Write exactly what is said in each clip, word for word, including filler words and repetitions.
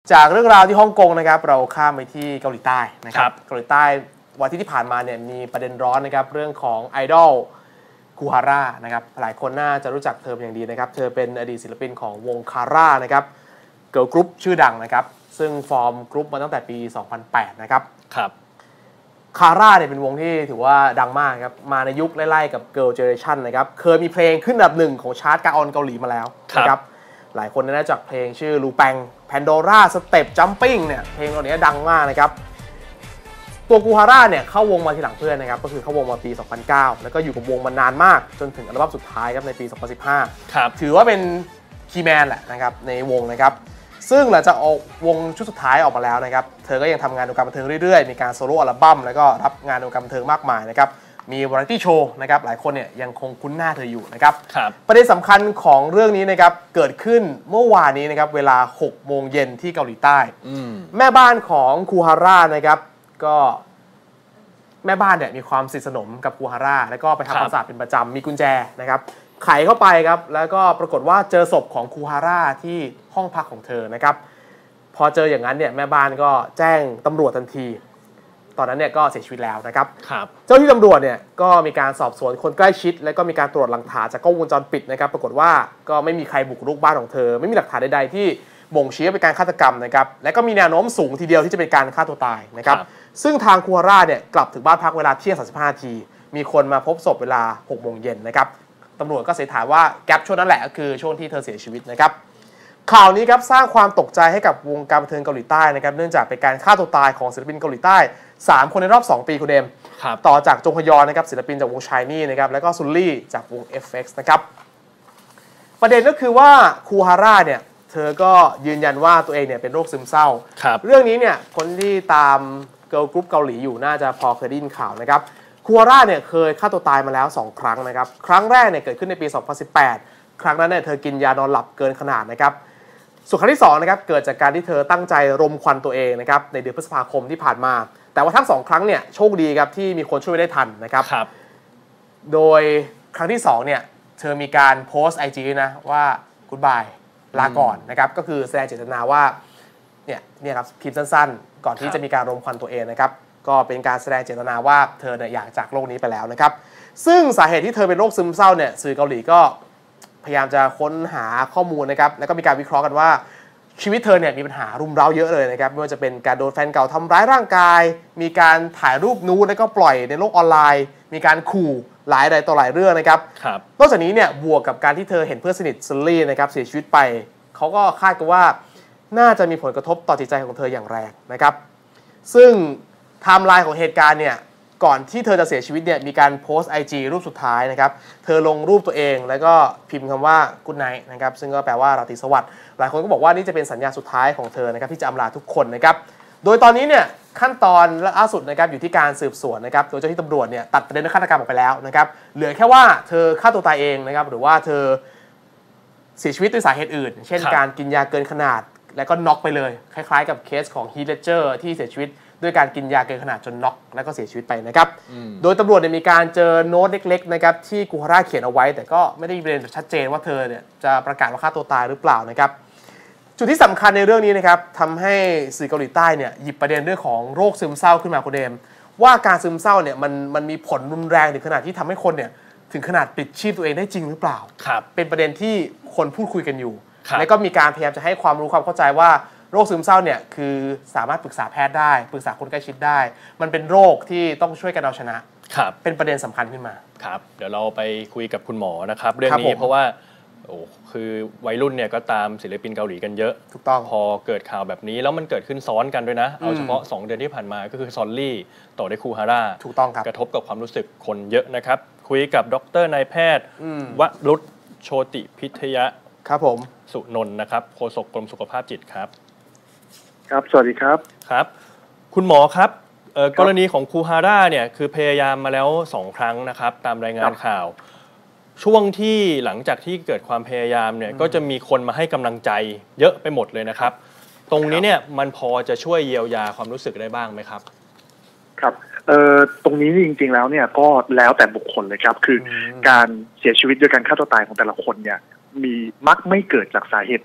จากเรื่องราวที่ฮ่องกงนะครับเราข้ามไปที่เกาหลีใต้นะครับเกาหลีใต้วันที่ที่ผ่านมาเนี่ยมีประเด็นร้อนนะครับเรื่องของไอดอลคูฮาร่านะครับหลายคนน่าจะรู้จักเธอเป็นอย่างดีนะครับเธอเป็นอดีตศิลปินของวงคาร่านะครับเกิร์ลกรุ๊ปชื่อดังนะครับซึ่งฟอร์มกรุ๊ปมาตั้งแต่ปี สองพันแปด นะครับครับคาร่าเนี่ยเป็นวงที่ถือว่าดังมากครับมาในยุคไล่ๆกับ Girl Generation นะครับเคยมีเพลงขึ้นอันดับหนึ่งของชาร์ตกาออนเกาหลีมาแล้วนะครับหลายคนน่าจะรู้จักเพลงชื่อลูแปงแพนโดร่าสเต็ปจัมปิ้งเนี่ยเพลงเหล่านี้ดังมากนะครับตัวกูฮาร่าเนี่ยเข้าวงมาทีหลังเพื่อนนะครับก็คือเข้าวงมาปี สองพันเก้า แล้วก็อยู่กับวงมานานมากจนถึงอัลบั้มสุดท้ายครับในปี สองพันสิบห้าครับถือว่าเป็นคีย์แมนแหละนะครับในวงนะครับซึ่งหลังจากออกวงชุดสุดท้ายออกมาแล้วนะครับเธอก็ยังทำงานในวงการบันเทิงเรื่อยๆมีการโซโล่อัลบั้มแล้วก็รับงานในวงการบันเทิงมากมายนะครับมีวาไรตี้โชว์นะครับหลายคนเนี่ยยังคงคุ้นหน้าเธออยู่นะครับประเด็นสำคัญของเรื่องนี้นะครับเกิดขึ้นเมื่อวานนี้นะครับเวลา หกโมงเย็นที่เกาหลีใต้แม่บ้านของคูฮาร่านะครับก็แม่บ้านเนี่ยมีความสนิทสนมกับคูฮาร่าแล้วก็ไปทำความสะอาดเป็นประจำมีกุญแจนะครับไขเข้าไปครับแล้วก็ปรากฏว่าเจอศพของคูฮาร่าที่ห้องพักของเธอนะครับพอเจออย่างนั้นเนี่ยแม่บ้านก็แจ้งตำรวจทันทีตอนนั้นเนี่ยก็เสียชีวิตแล้วนะครับเจ้าที่ตำรวจเนี่ยก็มีการสอบสวนคนใกล้ชิดและก็มีการตรวจหลักฐานจากกล้องวงจรปิดนะครับปรากฏว่าก็ไม่มีใครบุกรุกบ้านของเธอไม่มีหลักฐานใดๆที่บ่งชี้ว่าเป็นการฆาตกรรมนะครับและก็มีแนวโน้มสูงทีเดียวที่จะเป็นการฆ่าตัวตายนะครับซึ่งทางคูฮาร่าเนี่ยกลับถึงบ้านพักเวลาเที่ยงสามสิบห้านาทีมีคนมาพบศพเวลาหกโมงเย็นนะครับตำรวจก็สันนิษฐานว่าแกปช่วงนั้นแหละก็คือช่วงที่เธอเสียชีวิตนะครับข่าวนี้ครับสร้างความตกใจให้กับวงการบันเทิงเกาหลีใต้นะครับเนื่องจากเป็นการฆ่าตัวตายของศิลปินเกาหลีใต้สามคนในรอบสองปีคุณเดมต่อจากจงฮยอนนะครับศิลปินจากวง Shiny นะครับแล้วก็ซุลลี่จากวง เอฟ เอ็กซ์ นะครับประเด็นก็คือว่าคูฮาร่าเนี่ยเธอก็ยืนยันว่าตัวเองเนี่ยเป็นโรคซึมเศร้าเรื่องนี้เนี่ยคนที่ตามเกิร์ลกรุ๊ปเกาหลีอยู่น่าจะพอเคยได้ยินข่าวนะครับคูฮาร่าเนี่ยเคยฆ่าตัวตายมาแล้วสองครั้งนะครับครั้งแรกเนี่ยเกิดขึ้นในปี สองพันสิบแปด ครั้งนั้นเนี่ยเธอกินยานอนหลับเกินขนาดนะครับส่วนครั้งที่สองนะครับเกิดจากการที่เธอตั้งใจรมควันตัวเองนะครับในเดือนพฤษภาคมที่ผ่านมาแต่ว่าทั้งสองครั้งเนี่ยโชคดีครับที่มีคนช่วยได้ทันนะครับโดยครั้งที่สองเนี่ยเธอมีการโพสต์ ไอ จี นะว่า goodbye ลาก่อนนะครับก็คือแสดงเจตนาว่าเนี่ยเนี่ยครับพิมพ์สั้นๆก่อนที่จะมีการรมควันตัวเองนะครับก็เป็นการแสดงเจตนาว่าเธอเนี่ยอยากจากโลกนี้ไปแล้วนะครับซึ่งสาเหตุที่เธอเป็นโรคซึมเศร้าเนี่ยสื่อเกาหลีก็พยายามจะค้นหาข้อมูลนะครับแล้วก็มีการวิเคราะห์กันว่าชีวิตเธอเนี่ยมีปัญหารุมเร้าเยอะเลยนะครับไม่ว่าจะเป็นการโดนแฟนเก่าทำร้ายร่างกายมีการถ่ายรูปนูดแล้วก็ปล่อยในโลกออนไลน์มีการขู่หลายใดต่อหลายเรื่องนะครับนอกจากนี้เนี่ยบวกกับการที่เธอเห็นเพื่อนสนิทซุลลี่นะครับเสียชีวิตไปเขาก็คาดกันว่าน่าจะมีผลกระทบต่อจิตใจของเธออย่างแรงนะครับซึ่งไทม์ไลน์ของเหตุการณ์เนี่ยก่อนที่เธอจะเสียชีวิตเนี่ยมีการโพสต์ ไอ จี รูปสุดท้ายนะครับเธอลงรูปตัวเองแล้วก็พิมพ์คำว่า good night นะครับซึ่งก็แปลว่าราตรีสวัสดิ์หลายคนก็บอกว่านี่จะเป็นสัญญาสุดท้ายของเธอนะครับที่จะอำลาทุกคนนะครับโดยตอนนี้เนี่ยขั้นตอนล่าสุดนะครับอยู่ที่การสืบสวนนะครับโดยเจ้าหน้าที่ตำรวจเนี่ยตัดประเด็นฆาตกรรมออกไปแล้วนะครับเหลือแค่ว่าเธอฆ่าตัวตายเองนะครับหรือว่าเธอเสียชีวิตด้วยสาเหตุอื่นเช่นการกินยาเกินขนาดแล้วก็น็อกไปเลยคล้ายๆกับเคสของฮีทเลเจอร์ที่เสียชีวิตด้วยการกินยาเกินขนาดจนน็อกแล้วก็เสียชีวิตไปนะครับโดยตำรวจเนี่ยมีการเจอโน้ตเล็กๆนะครับที่กูฮาร่าเขียนเอาไว้แต่ก็ไม่ได้มีประเด็นชัดเจนว่าเธอเนี่ยจะประกาศว่าฆ่าตัวตายหรือเปล่านะครับจุดที่สำคัญในเรื่องนี้นะครับทำให้สื่อเกาหลีใต้เนี่ยหยิบประเด็นเรื่องของโรคซึมเศร้าขึ้นมาคุณเดมว่าการซึมเศร้าเนี่ยมันมันมีผลรุนแรงถึงขนาดที่ทำให้คนเนี่ยถึงขนาดปิดชีพตัวเองได้จริงหรือเปล่าเป็นประเด็นที่คนพูดคุยกันอยู่และก็มีการพยายามจะให้ความรู้ความเข้าใจว่าโรคซึมเศร้าเนี่ยคือสามารถปรึกษาแพทย์ได้ปรึกษาคนใกล้ชิดได้มันเป็นโรคที่ต้องช่วยกันเอาชนะเป็นประเด็นสำคัญขึ้นมาครับเดี๋ยวเราไปคุยกับคุณหมอนะครับเรื่องนี้เพราะว่าโอ้คือวัยรุ่นเนี่ยก็ตามศิลปินเกาหลีกันเยอะถูกต้องพอเกิดข่าวแบบนี้แล้วมันเกิดขึ้นซ้อนกันด้วยนะเอาเฉพาะสองเดือนที่ผ่านมาก็คือซอลลี่ต่อด้วยคูฮาร่าถูกต้องครับกระทบกับความรู้สึกคนเยอะนะครับคุยกับดรนายแพทย์วรุษโชติพิทยะครับผมสุนนท์นะครับโฆษกกรมสุขภาพจิตครับครับสวัสดีครับครับคุณหมอครับกรณีของคูฮาร่าเนี่ยคือพยายามมาแล้วสองครั้งนะครับตามรายงานข่าวช่วงที่หลังจากที่เกิดความพยายามเนี่ยก็จะมีคนมาให้กำลังใจเยอะไปหมดเลยนะครับตรงนี้เนี่ยมันพอจะช่วยเยียวยาความรู้สึกได้บ้างไหมครับครับเอ่อตรงนี้จริงๆแล้วเนี่ยก็แล้วแต่บุคคลเลยครับคือการเสียชีวิตโดยการฆ่าตัวตายของแต่ละคนเนี่ยมีมักไม่เกิดจากสาเหตุเดียว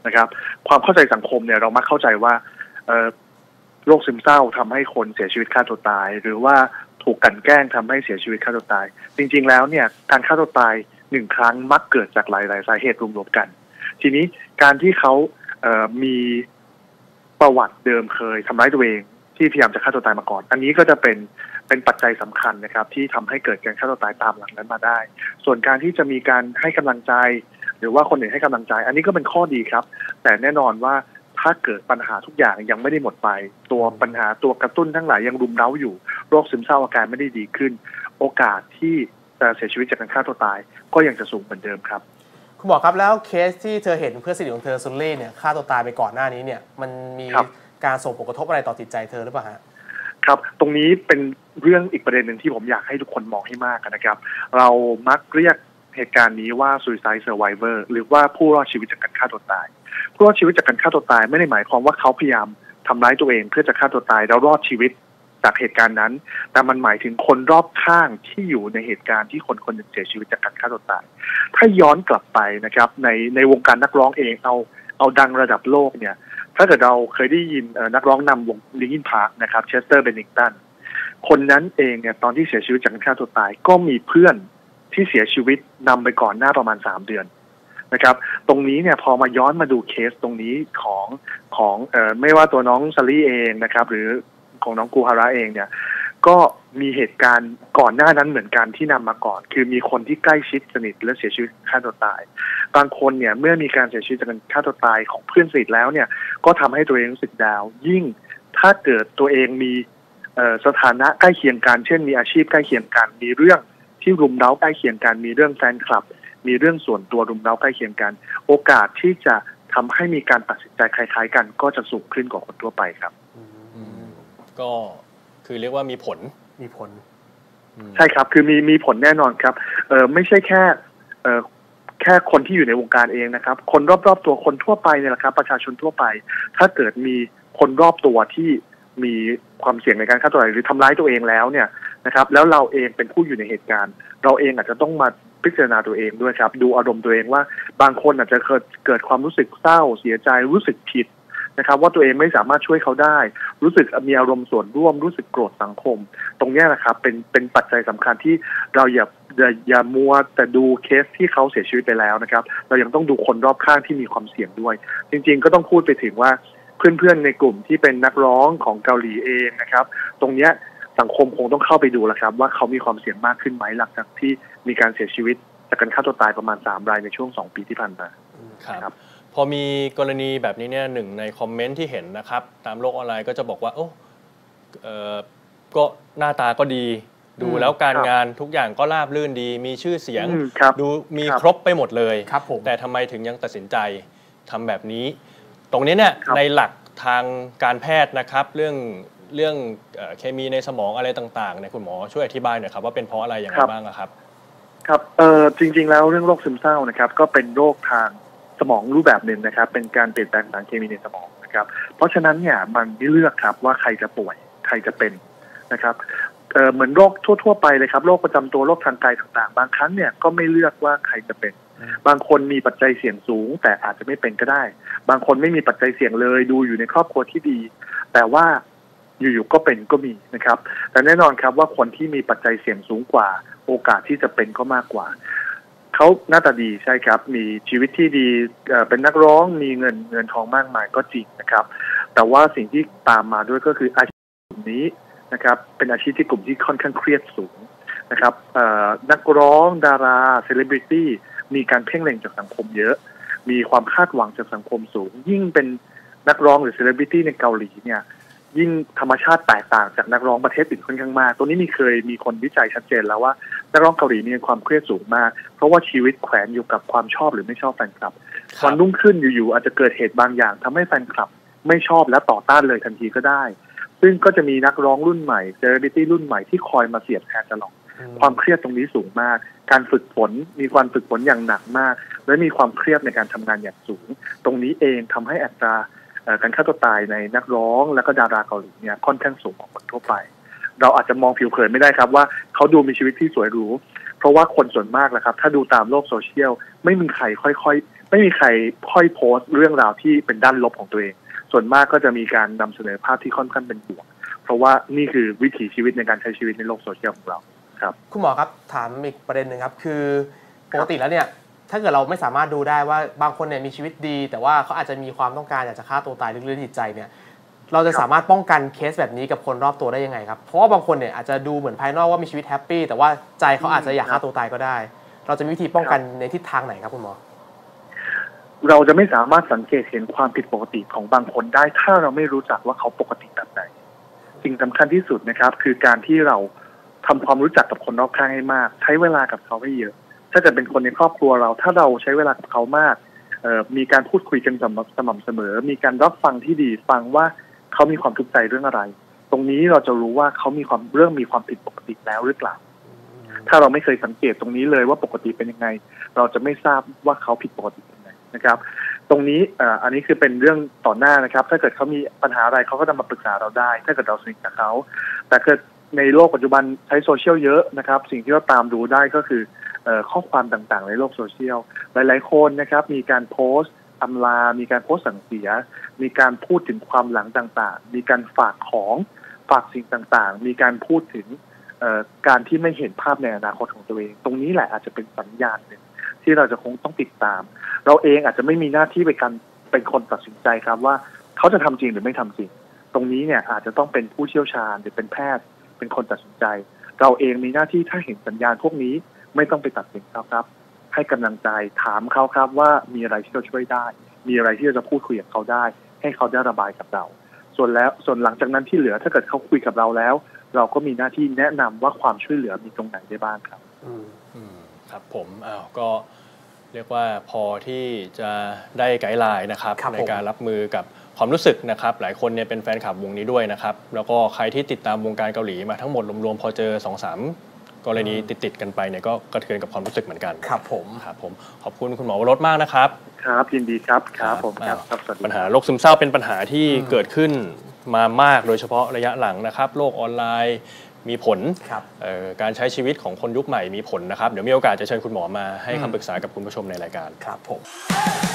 นะครับความเข้าใจสังคมเนี่ยเรามักเข้าใจว่าโรคซึมเศร้าทำให้คนเสียชีวิตฆ่าตัวตายหรือว่าถูกกลั่นแกล้งทำให้เสียชีวิตฆ่าตัวตายจริงๆแล้วเนี่ยการฆ่าตัวตายหนึ่งครั้งมักเกิดจากหลายๆสาเหตุรวมๆกันทีนี้การที่เขาเอ่อมีประวัติเดิมเคยทำร้ายตัวเองที่พยายามจะฆ่าตัวตายมาก่อนอันนี้ก็จะเป็นเป็นปัจจัยสำคัญนะครับที่ทำให้เกิดการฆ่าตัวตายตามหลังนั้นมาได้ส่วนการที่จะมีการให้กำลังใจหรือว่าคนอื่นให้กำลังใจอันนี้ก็เป็นข้อดีครับแต่แน่นอนว่าถ้าเกิดปัญหาทุกอย่างยังไม่ได้หมดไปตัวปัญหาตัวกระตุ้นทั้งหลายยังรุมเร้าอยู่โรคซึมเศร้าอาการไม่ได้ดีขึ้นโอกาสที่จะเสียชีวิตจากการฆ่าตัวตายก็ยังจะสูงเหมือนเดิมครับคุณหมอครับแล้วเคสที่เธอเห็นเพื่อนสนิทของเธอซุนเล่เนี่ยฆ่าตัวตายไปก่อนหน้านี้เนี่ยมันมีการส่งผลกระทบอะไรต่อจิตใจเธอหรือเปล่าฮะครับตรงนี้เป็นเรื่องอีกประเด็นหนึ่งที่ผมอยากให้ทุกคนมองให้มากนะครับเรามักเรียกเหตุการณ์นี้ว่า suicide survivor หรือว่าผู้รอดชีวิตจากการฆ่าตัวตายผู้รอดชีวิตจากการฆ่าตัวตายไม่ได้หมายความว่าเขาพยายามทำร้ายตัวเองเพื่อจะฆ่าตัวตายแล้วรอดชีวิตจากเหตุการณ์นั้นแต่มันหมายถึงคนรอบข้างที่อยู่ในเหตุการณ์ที่คนคนหนึ่งเสียชีวิตจากการฆ่าตัวตายถ้าย้อนกลับไปนะครับในในวงการนักร้องเองเอาเอาดังระดับโลกเนี่ยถ้าเกิดเราเคยได้ยินนักร้องนำวงลินคินพาร์คนะครับเชสเตอร์เบนนิงตันคนนั้นเองเนี่ยตอนที่เสียชีวิตจากการฆ่าตัวตายก็มีเพื่อนที่เสียชีวิตนำไปก่อนหน้าประมาณสามเดือนนะครับตรงนี้เนี่ยพอมาย้อนมาดูเคสตรงนี้ของของเอ่อไม่ว่าตัวน้องซารี่เองนะครับหรือของน้องกูฮาระเองเนี่ยก็มีเหตุการณ์ก่อนหน้านั้นเหมือนกันที่นำมาก่อนคือมีคนที่ใกล้ชิดสนิทและเสียชีวิตฆ่าตัวตายบางคนเนี่ยเมื่อมีการเสียชีวิตจากการฆ่าตัวตายของเพื่อนสนิทแล้วเนี่ยก็ทำให้ตัวเองรู้สึกดาวยิ่งถ้าเกิดตัวเองมีสถานะใกล้เคียงกันเช่นมีอาชีพใกล้เคียงกันมีเรื่องที่รุมเร้าใกล้เคียงกันมีเรื่องแฟนคลับมีเรื่องส่วนตัวรุมเร้าใกล้เคียงกันโอกาสที่จะทำให้มีการตัดสินใจคล้ายๆกันก็จะสูงขึ้นกว่าคนทั่วไปครับก็คือเรียกว่ามีผลมีผลใช่ครับคือมีมีผลแน่นอนครับเออไม่ใช่แค่เออแค่คนที่อยู่ในวงการเองนะครับคนรอบๆตัวคนทั่วไปเนี่ยแหละครับประชาชนทั่วไปถ้าเกิดมีคนรอบตัวที่มีความเสี่ยงในการฆ่าตัวตายหรือทำร้ายตัวเองแล้วเนี่ยนะครับแล้วเราเองเป็นผู้อยู่ในเหตุการณ์เราเองอาจจะต้องมาพิจารณาตัวเองด้วยครับดูอารมณ์ตัวเองว่าบางคนอาจจะเกิดเกิดความรู้สึกเศร้าเสียใจรู้สึกผิดนะครับว่าตัวเองไม่สามารถช่วยเขาได้รู้สึกมีอารมณ์ส่วนร่วมรู้สึกโกรธสังคมตรงนี้นะครับเป็นเป็นปัจจัยสำคัญที่เราอย่าอย่าอย่ามัวแต่ดูเคสที่เขาเสียชีวิตไปแล้วนะครับเรายังต้องดูคนรอบข้างที่มีความเสี่ยงด้วยจริงๆก็ต้องพูดไปถึงว่าเพื่อนๆในกลุ่มที่เป็นนักร้องของเกาหลีเองนะครับตรงนี้สังคมคงต้องเข้าไปดูแล้วครับว่าเขามีความเสี่ยงมากขึ้นไหมหลังจากที่มีการเสียชีวิตจากการฆ่าตัวตายประมาณสามรายในช่วงสองปีที่ผ่านมาครับพอมีกรณีแบบนี้เนี่ยหนึ่งในคอมเมนต์ที่เห็นนะครับตามโลกออนไลน์ก็จะบอกว่าโอ้เออก็หน้าตาก็ดีดูแล้วการงานทุกอย่างก็ราบรื่นดีมีชื่อเสียงดูมีครบไปหมดเลยแต่ทำไมถึงยังตัดสินใจทำแบบนี้ตรงนี้เนี่ยในหลักทางการแพทย์นะครับเรื่องเรื่องเคมีในสมองอะไรต่างๆเนี่ยคุณหมอช่วยอธิบายหน่อยครับว่าเป็นเพราะอะไรอย่างไรบ้างครับครับเออจริงๆแล้วเรื่องโรคซึมเศร้านะครับก็เป็นโรคทางสมองรูปแบบหนึ่งนะครับเป็นการเปลี่ยนแปลงสารเคมีในสมองนะครับเพราะฉะนั้นเนี่ยมันไม่เลือกครับว่าใครจะป่วยใครจะเป็นนะครับเออเหมือนโรคทั่วๆไปเลยครับโรคประจำตัวโรคทางกายต่างๆบางครั้งเนี่ยก็ไม่เลือกว่าใครจะเป็นบางคนมีปัจจัยเสี่ยงสูงแต่อาจจะไม่เป็นก็ได้บางคนไม่มีปัจจัยเสี่ยงเลยดูอยู่ในครอบครัวที่ดีแต่ว่าอยู่ๆก็เป็นก็มีนะครับแต่แน่นอนครับว่าคนที่มีปัจจัยเสี่ยงสูงกว่าโอกาสที่จะเป็นก็มากกว่าเขาหน้าตาดีใช่ครับมีชีวิตที่ดีเป็นนักร้องมีเงินเงินทองมากมายก็จริงนะครับแต่ว่าสิ่งที่ตามมาด้วยก็คืออาชีพกลุ่มนี้นะครับเป็นอาชีพที่กลุ่มที่ค่อนข้างเครียดสูงนะครับนักร้องดาราเซเลบริตี้มีการเพ่งเล็งจากสังคมเยอะมีความคาดหวังจากสังคมสูงยิ่งเป็นนักร้องหรือเซเลบริตี้ในเกาหลีเนี่ยยิ่งธรรมชาติแตกต่างจากนักร้องประเทศอื่นค่อนข้างมากตัวนี้มีเคยมีคนวิจัยชัดเจนแล้วว่านักร้องเกาหลีมีความเครียดสูงมากเพราะว่าชีวิตแขวนอยู่กับความชอบหรือไม่ชอบแฟนคลับวันรุ่งขึ้นอยู่ๆอาจจะเกิดเหตุบางอย่างทำให้แฟนคลับไม่ชอบและต่อต้านเลยทันทีก็ได้ซึ่งก็จะมีนักร้องรุ่นใหม่เซเลบริตี้รุ่นใหม่ที่คอยมาเสียบแทนตลอดความเครียดตรงนี้สูงมากการฝึกฝนมีความฝึกฝนอย่างหนักมากและมีความเครียดในการทำงานอย่างสูงตรงนี้เองทำให้อัตราการฆ่าตัวตายในนักร้องและก็ดาราเกาหลีเนี่ยค่อนข้างสูงกว่าคนทั่วไปเราอาจจะมองผิวเผินไม่ได้ครับว่าเขาดูมีชีวิตที่สวยหรูเพราะว่าคนส่วนมากแหละครับถ้าดูตามโลกโซเชียลไม่มีใครค่อยๆไม่มีใครค่อยโพสต์เรื่องราวที่เป็นด้านลบของตัวเองส่วนมากก็จะมีการนำเสนอภาพที่ค่อนข้างเป็นบวกเพราะว่านี่คือวิถีชีวิตในการใช้ชีวิตในโลกโซเชียลของเราครับคุณหมอครับถามอีกประเด็นหนึ่งครับคือปกติแล้วเนี่ยถ้าเกิดเราไม่สามารถดูได้ว่าบางคนเนี่ยมีชีวิตดีแต่ว่าเขาอาจจะมีความต้องการอยากจะฆ่าตัวตายลึกๆในจิตใจเนี่ยเราจะสามารถป้องกันเคสแบบนี้กับคนรอบตัวได้ยังไงครับเพราะว่าบางคนเนี่ยอาจจะดูเหมือนภายนอกว่ามีชีวิตแฮปปี้แต่ว่าใจเขาอาจจะอยากฆ่าตัวตายก็ได้เราจะมีวิธีป้องกันในทิศทางไหนครับคุณหมอเราจะไม่สามารถสังเกตเห็นความผิดปกติของบางคนได้ถ้าเราไม่รู้จักว่าเขาปกติแบบไหนสิ่งสำคัญที่สุดนะครับคือการที่เราทำความรู้จักกับคนรอบข้างให้มากใช้เวลากับเขาให้เยอะถ้าเกิดเป็นคนในครอบครัวเราถ้าเราใช้เวลากับเขามากมีการพูดคุยกันสม่ำเสมอมีการรับฟังที่ดีฟังว่าเขามีความทุกข์ใจเรื่องอะไรตรงนี้เราจะรู้ว่าเขามีความเรื่องมีความผิดปกติแล้วหรือเปล่าถ้าเราไม่เคยสังเกตตรงนี้เลยว่าปกติเป็นยังไงเราจะไม่ทราบว่าเขาผิดปกติยังไงนะครับตรงนี้อันนี้คือเป็นเรื่องต่อหน้านะครับถ้าเกิดเขามีปัญหาอะไรเขาก็จะมาปรึกษาเราได้ถ้าเกิดเราสนิทกับเขาแต่เกิดในโลกปัจจุบันใช้โซเชียลเยอะนะครับสิ่งที่เราตามดูได้ก็คือข้อความต่างๆในโลกโซเชียลหลายๆคนนะครับมีการโพสต์อำลามีการโพสต์สั่งเสียมีการพูดถึงความหลังต่างๆมีการฝากของฝากสิ่งต่างๆมีการพูดถึงการที่ไม่เห็นภาพในอนาคตของตัวเองตรงนี้แหละอาจจะเป็นสัญญาณหนึ่งที่เราจะคงต้องติดตามเราเองอาจจะไม่มีหน้าที่เป็นการเป็นคนตัดสินใจครับว่าเขาจะทำจริงหรือไม่ทำจริงตรงนี้เนี่ยอาจจะต้องเป็นผู้เชี่ยวชาญหรือเป็นแพทย์เป็นคนตัดสินใจเราเองมีหน้าที่ถ้าเห็นสัญญาณพวกนี้ไม่ต้องไปตัดสินเขาครับให้กำลังใจถามเขาครับว่ามีอะไรที่เราช่วยได้มีอะไรที่เราจะพูดคุยกับเขาได้ให้เขาได้ระบายกับเราส่วนแล้วส่วนหลังจากนั้นที่เหลือถ้าเกิดเขาคุยกับเราแล้วเราก็มีหน้าที่แนะนำว่าความช่วยเหลือมีตรงไหนได้บ้างครับอืมอืมครับผมอ้าวก็เรียกว่าพอที่จะได้ไกด์ไลน์นะครับในการรับมือกับความรู้สึกนะครับหลายคนเนี่ยเป็นแฟนคลับวงนี้ด้วยนะครับแล้วก็ใครที่ติดตามวงการเกาหลีมาทั้งหมดรวมๆพอเจอ สองสาม กรณีติดๆกันไปเนี่ยก็กระเทือนกับความรู้สึกเหมือนกันครับผมครับผมขอบคุณคุณหมอวรสมากนะครับครับยินดีครับครับผมครับปัญหาโรคซึมเศร้าเป็นปัญหาที่เกิดขึ้นมามากโดยเฉพาะระยะหลังนะครับโลกออนไลน์มีผลการใช้ชีวิตของคนยุคใหม่มีผลนะครับเดี๋ยวมีโอกาสจะเชิญคุณหมอมาให้คำปรึกษากับคุณผู้ชมในรายการครับผม